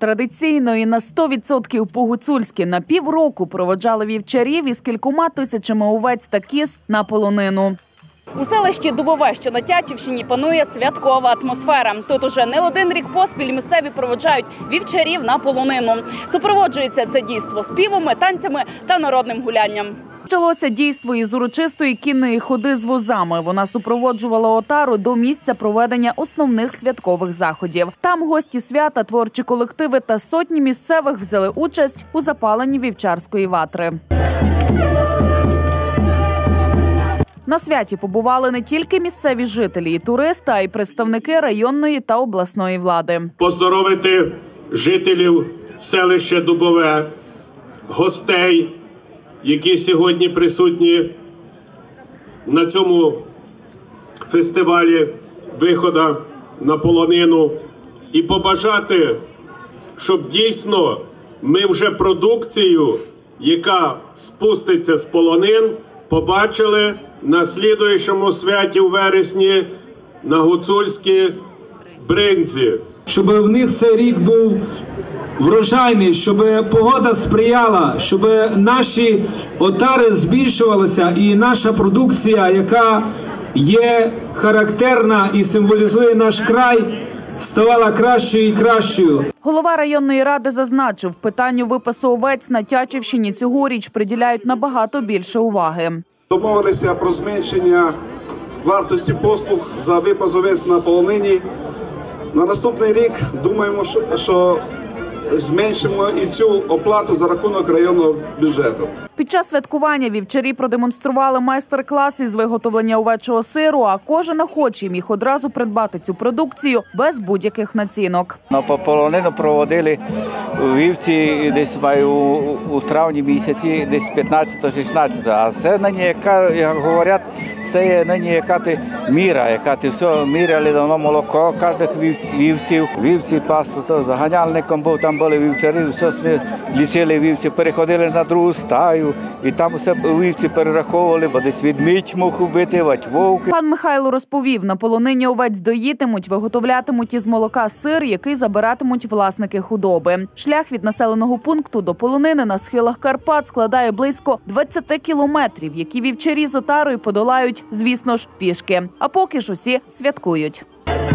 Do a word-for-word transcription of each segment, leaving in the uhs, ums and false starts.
Традиційно і на сто відсотків по-гуцульськи на півроку проводжали вівчарів із кількома тисячами овець та кіз на полонину. У селищі Дубове, що на Тячівщині, панує святкова атмосфера. Тут уже не один рік поспіль місцеві проводжають вівчарів на полонину. Супроводжується це дійство співами, танцями та народним гулянням. Почалося дійство із урочистої кінної ходи з возами. Вона супроводжувала отару до місця проведення основних святкових заходів. Там гості свята, творчі колективи та сотні місцевих взяли участь у запаленні вівчарської ватри. На святі побували не тільки місцеві жителі і туристи, а й представники районної та обласної влади. Поздоровити жителів селища Дубове, гостей, які сьогодні присутні на цьому фестивалі виходу на полонину, і побажати, щоб дійсно ми вже продукцію, яка спуститься з полонин, побачили на слідуючому святі у вересні на гуцульській бринзі. Щоб в них цей рік був врожайний, щоб погода сприяла, щоб наші отари збільшувалися і наша продукція, яка є характерна і символізує наш край, ставала кращою і кращою. Голова районної ради зазначив, питанню випасу овець на Тячівщині цьогоріч приділяють набагато більше уваги. Домовилися про зменшення вартості послуг за випас овець на полонині. На наступний рік думаємо, що зменшимо і цю оплату за рахунок районного бюджету. Під час святкування вівчарі продемонстрували майстер-клас із виготовлення овечого сиру, а кожен охочий міг одразу придбати цю продукцію без будь-яких націнок. На полонину проводили вівці десь у, у травні місяці, десь п'ятнадцятого-шістнадцятого. А це нині, яка, як говорять, це є нині яка ти міра, яка ти все міряли давно молоко кожних вівців. Вівці пасту, то заганяльником був, там були вівчарі, все лічили вівці, переходили на другу стаю. І там усе вівці перераховували, бо десь відмідь мог убити, вовки. Пан Михайло розповів, на полонині овець доїтимуть, виготовлятимуть із молока сир, який забиратимуть власники худоби. Шлях від населеного пункту до полонини на схилах Карпат складає близько двадцяти кілометрів, які вівчарі з отарою подолають, звісно ж, пішки. А поки ж усі святкують.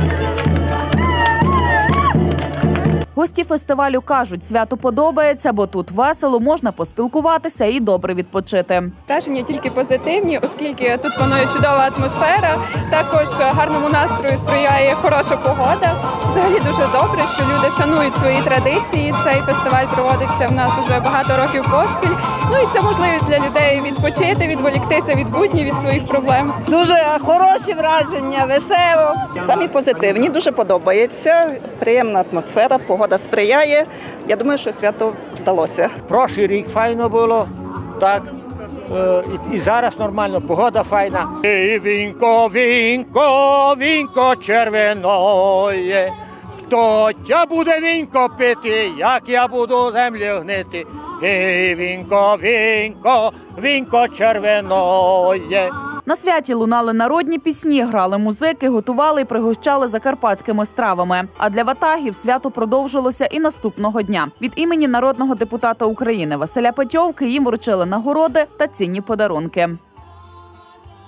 Гості фестивалю кажуть, свято подобається, бо тут весело, можна поспілкуватися і добре відпочити. Враження тільки позитивні, оскільки тут панує чудова атмосфера, також гарному настрою сприяє хороша погода. Взагалі дуже добре, що люди шанують свої традиції. Цей фестиваль проводиться в нас вже багато років поспіль. Ну і це можливість для людей відпочити, відволіктися від буднів, від своїх проблем. Дуже хороші враження, весело. Самі позитивні, дуже подобається, приємна атмосфера, погода сприяє. Я думаю, що свято вдалося. Прошлий рік файно було, так, і, і зараз нормально, погода файна. І вінко, вінко, вінко червоноє, хто тя буде вінко пити, як я буду землю гнити. І вінко, вінко, вінко червоноє. На святі лунали народні пісні, грали музики, готували і пригощали закарпатськими стравами. А для ватагів свято продовжилося і наступного дня. Від імені народного депутата України Василя Петьовки їм вручили нагороди та цінні подарунки.